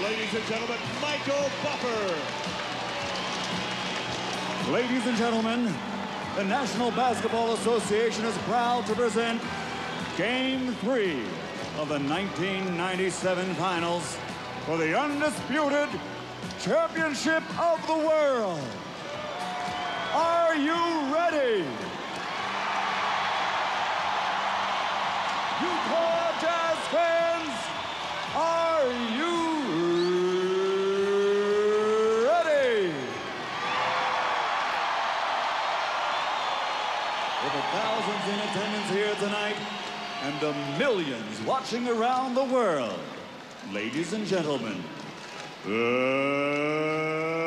Ladies and gentlemen, Michael Buffer. Ladies and gentlemen, the National Basketball Association is proud to present Game 3 of the 1997 Finals for the undisputed championship of the world. Are you ready? Utah Jazz fans, are you ready? With the thousands in attendance here tonight and the millions watching around the world, ladies and gentlemen,